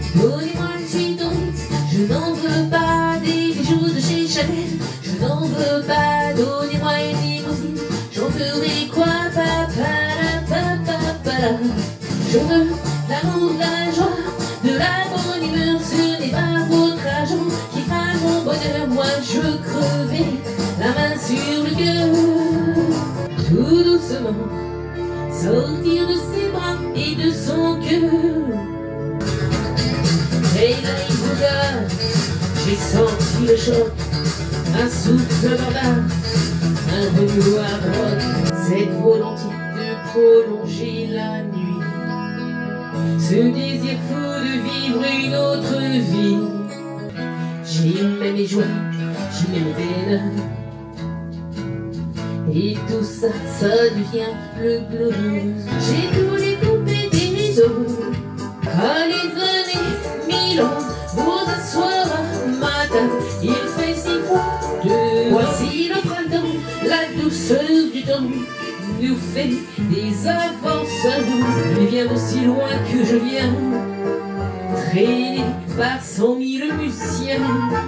Donnez-moi une suite au Ritz, je n'en veux pas des bijoux de chez Chanel, je n'en veux pas, donnez-moi une limousine, j'en ferai quoi, je veux l'amour, la joie, de la bonne humeur, ce n'est pas votre argent qui fera mon bonheur, moi je veux crever la main sur le cœur, tout doucement, sortir de ses bras et de son cœur. Et là il regarde, j'ai senti le choc, un souffle barbare, un remous à droite, cette volonté de prolonger la nuit, ce désir fou de vivre une autre vie. J'y mets mes joies, j'y mets mes peines, et tout ça, ça devient le blues. J'ai tout découpé des rideaux, allez venez, Milan, vous asseoir à ma table, il fait si froid de voici le printemps, la douceur du temps nous fait des avances. Il vient de si loin que je viens, traîné par 100 000 musiciens.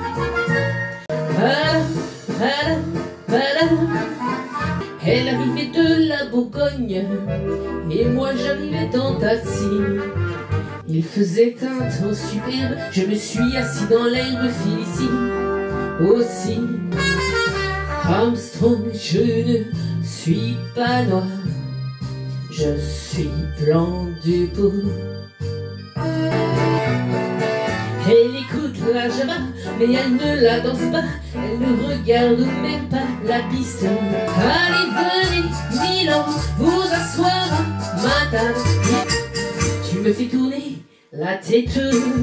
Elle arrivait de la Bourgogne et moi j'arrivais en taxi. Il faisait un temps superbe, je me suis assis dans l'herbe Félicie. Aussi, Armstrong, je ne suis pas noir, je suis blanc du peau. Elle écoute la java, mais elle ne la danse pas, elle ne regarde même pas la piste. Allez venez, Milan, vous asseoir à ma table, tu me fais tourner la tête.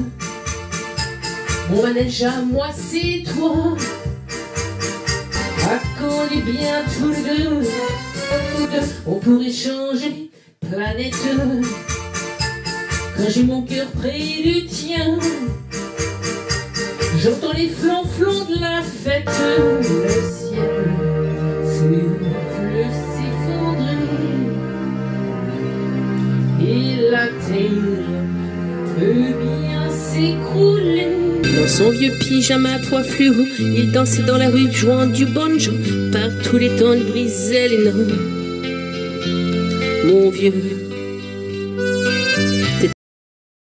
Mon manège à moi c'est toi, accordez bien tous les deux, on pourrait changer planète. Quand j'ai mon cœur près du tien, j'entends les flancs de la fête. Le ciel semble s'effondrer et la terre peut bien s'écrouler. Dans son vieux pyjama à pois fluo, il dansait dans la rue jouant du banjo. Par tous les temps il brisait les noms. Mon vieux